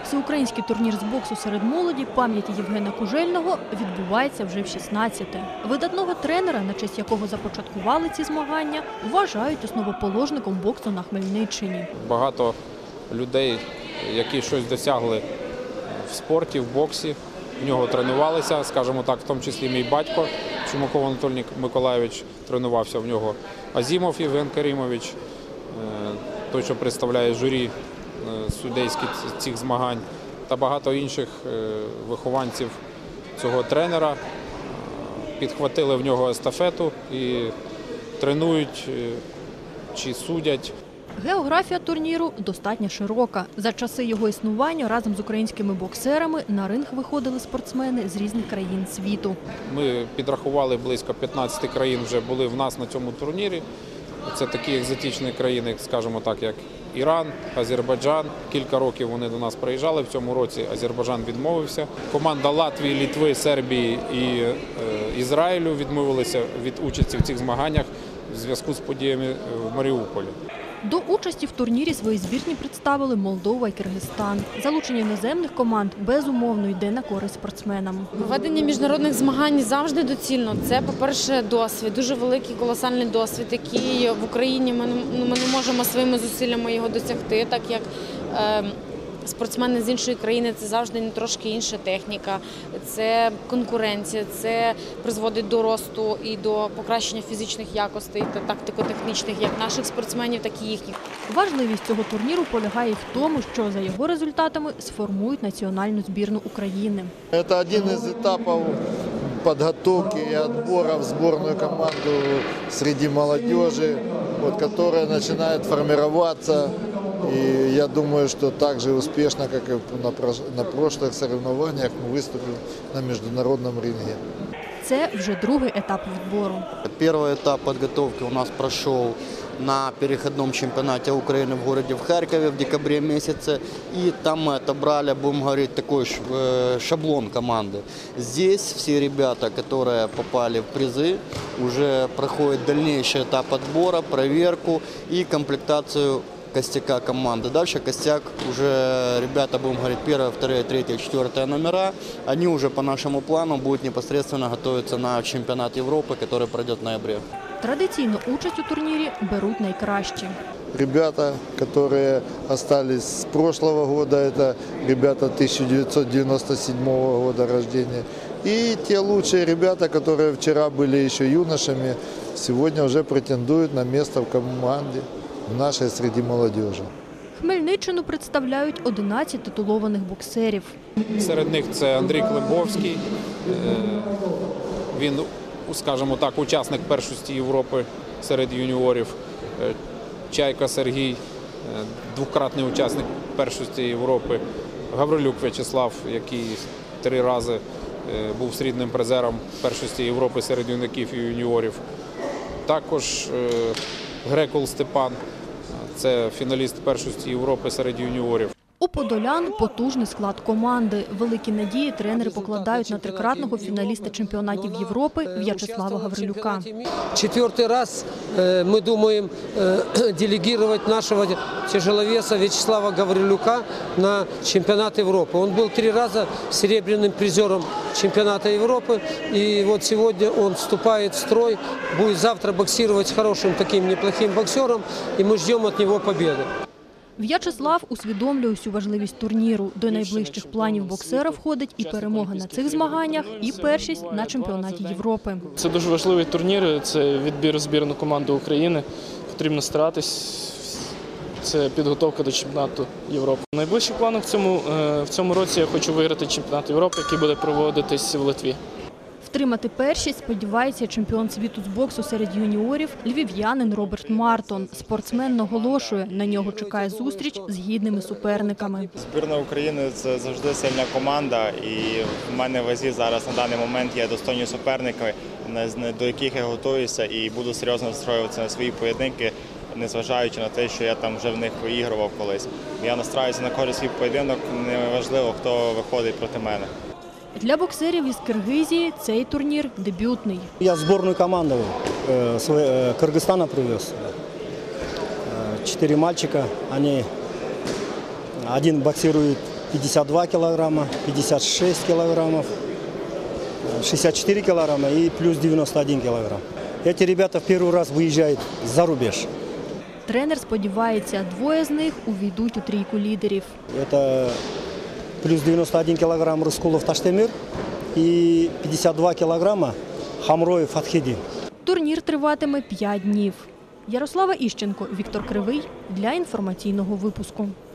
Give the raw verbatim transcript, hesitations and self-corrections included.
Всеукраїнський турнір з боксу серед молоді пам'яті Євгена Кужельного відбувається вже в шістнадцяте. Видатного тренера, на честь якого започаткували ці змагання, вважають основоположником боксу на Хмельниччині. Багато людей, які щось досягли в спорті, в боксі, в нього тренувалися, скажімо так, в тому числі мій батько Чумаков Анатолій Миколайович тренувався в нього, Азімов Євген Карімович, той, що представляє журі судейських цих змагань, та багато інших вихованців цього тренера підхватили в нього естафету і тренують чи судять. Географія турніру достатньо широка. За часи його існування разом з українськими боксерами на ринг виходили спортсмени з різних країн світу. Ми підрахували, близько п'ятнадцяти країн вже були в нас на цьому турнірі. Це такі екзотичні країни, скажімо так, як Іран, Азербайджан. Кілька років вони до нас приїжджали. В цьому році Азербайджан відмовився. Команда Латвії, Литви, Сербії і е, Ізраїлю відмовилися від участі в цих змаганнях в зв'язку з подіями в Маріуполі. До участі в турнірі свої збірні представили Молдова і Киргизстан. Залучення іноземних команд безумовно йде на користь спортсменам. Введення міжнародних змагань завжди доцільно. Це, по-перше, досвід, дуже великий, колосальний досвід, який в Україні ми не, ми не можемо своїми зусиллями його досягти, так як е, спортсмени з іншої країни – це завжди трошки інша техніка, це конкуренція, це призводить до росту і до покращення фізичних якостей та тактико-технічних як наших спортсменів, так і їхніх. Важливість цього турніру полягає в тому, що за його результатами сформують національну збірну України. Це один із етапів підготовки і відбору в збірну команду серед молодежі, яка починає формуватися. И я думаю, что так же успешно, как и на прошлых соревнованиях, мы выступим на международном ринге. Це вже другий етап відбору. Первый этап подготовки у нас прошел на переходном чемпионате Украины в городе в Харькове в декабре месяце. И там мы отобрали, будем говорить, такой шаблон команды. Здесь все ребята, которые попали в призы, уже проходят дальнейший этап отбора, проверку и комплектацию костяка команды. Дальше костяк уже, ребята, будем говорить, первое, второе, третье, четвертое номера. Они уже по нашему плану будут непосредственно готовиться на чемпионат Европы, который пройдет в ноябре. Традиційно участь у турнірі беруть найкращі. Ребята, которые остались с прошлого года, это ребята тысяча девятьсот девяносто седьмого года рождения. И те лучшие ребята, которые вчера были еще юношами, сегодня уже претендуют на место в команде. В нашій середі молодіжі. Хмельниччину представляють одинадцять титулованих боксерів. Серед них це Андрій Климбовський, він, скажімо так, учасник першості Європи серед юніорів. Чайка Сергій, двократний учасник першості Європи. Гаврилюк В'ячеслав, який три рази був срібним призером першості Європи серед юнаків і юніорів. Також Грекул Степан, це фіналіст першості Європи серед юніорів. У подолян потужний склад команди. Великі надії тренери покладають на трикратного фіналіста чемпіонатів Європи В'ячеслава Гаврилюка. Четвертый раз мы думаем делегировать нашего тяжеловеса Вячеслава Гаврилюка на чемпионат Европы. Он был три раза серебряным призером чемпионата Европы. И вот сегодня он вступает в строй, будет завтра боксировать с хорошим таким неплохим боксером. И мы ждем от него победы. В'ячеслав усвідомлює всю важливість турніру. До найближчих планів боксера входить і перемога на цих змаганнях, і першість на чемпіонаті Європи. Це дуже важливий турнір, це відбір збірної команди України. Потрібно старатись, це підготовка до чемпіонату Європи. Найближчих планах в цьому, в цьому році я хочу виграти чемпіонат Європи, який буде проводитись в Литві. Втримати першість сподівається чемпіон світу з боксу серед юніорів львів'янин Роберт Мартон. Спортсмен наголошує, на нього чекає зустріч з гідними суперниками. Збірна України – це завжди сильна команда, і в мене в вазі зараз на даний момент є достойні суперники, до яких я готуюся і буду серйозно настроюватися на свої поєдинки, незважаючи на те, що я там вже в них виігрував колись. Я настраюся на кожен свій поєдинок, неважливо, хто виходить проти мене. Для боксерів із Киргизії цей турнір дебютний. Я сборную команду Кыргызстана привез. Четыре мальчика, они, один боксирует пятьдесят два килограмма, пятьдесят шесть килограммов, шестьдесят четыре килограмма и плюс девяносто один килограмм. Эти ребята в первый раз выезжают за рубеж. Тренер сподівається, двоє з них увійдуть у трійку лідерів. Это плюс девяносто один килограмм Рыскулов Таштемир и пятьдесят два килограмма Хамроев Фатхиди. Турнір триватиме п'ять днів. Ярослава Іщенко, Віктор Кривий для інформаційного випуску.